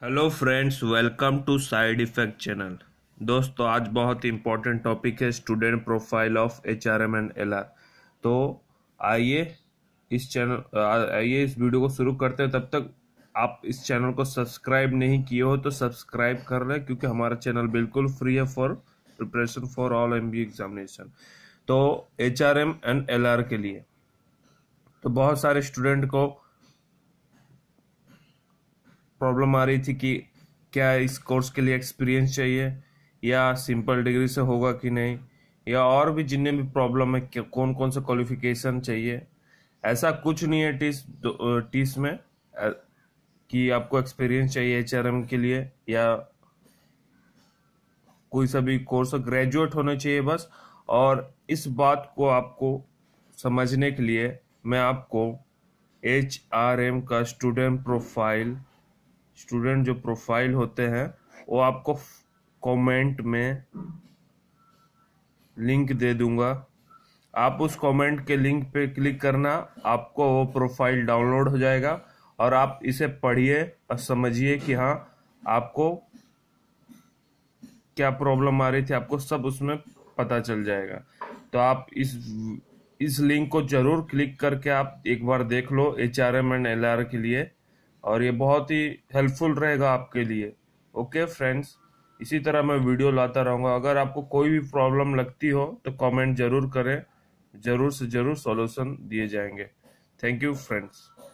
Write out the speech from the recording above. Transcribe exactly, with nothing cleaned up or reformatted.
Hello friends, welcome to side effect channel. दोस्तों, आज बहुत इंपॉर्टेंट टॉपिक है student profile of H R M and L R. तो आइए इस चैनल आइए इस वीडियो को शुरू करते हैं। तब तक आप इस चैनल को सब्सक्राइब नहीं किए हो तो सब्सक्राइब कर लें, क्योंकि हमारा चैनल बिल्कुल फ्री है for preparation for all M B examination. तो H R M and L R के लिए तो बहुत सारे स्टूडेंट को प्रॉब्लम आ रही थी कि क्या इस कोर्स के लिए एक्सपीरियंस चाहिए या सिंपल डिग्री से होगा कि नहीं, या और भी जिन्हें भी प्रॉब्लम है कि कौन कौन सा क्वालिफिकेशन चाहिए। ऐसा कुछ नहीं है टीस टीस में अ, कि आपको एक्सपीरियंस चाहिए एचआरएम के लिए या कोई सा भी कोर्स ग्रेजुएट होना चाहिए बस। और इस बात को आपको समझने के लिए मैं आपको एच आर एम का स्टूडेंट प्रोफाइल स्टूडेंट जो प्रोफाइल होते हैं वो आपको कमेंट में लिंक दे दूंगा। आप उस कमेंट के लिंक पे क्लिक करना, आपको वो प्रोफाइल डाउनलोड हो जाएगा और आप इसे पढ़िए और समझिए कि हाँ आपको क्या प्रॉब्लम आ रही थी, आपको सब उसमें पता चल जाएगा। तो आप इस इस लिंक को जरूर क्लिक करके आप एक बार देख लो H R M and L R के लिए, और ये बहुत ही हेल्पफुल रहेगा आपके लिए। ओके फ्रेंड्स, इसी तरह मैं वीडियो लाता रहूँगा। अगर आपको कोई भी प्रॉब्लम लगती हो तो कमेंट जरूर करें, जरूर से जरूर सॉल्यूशन दिए जाएंगे। Thank you friends.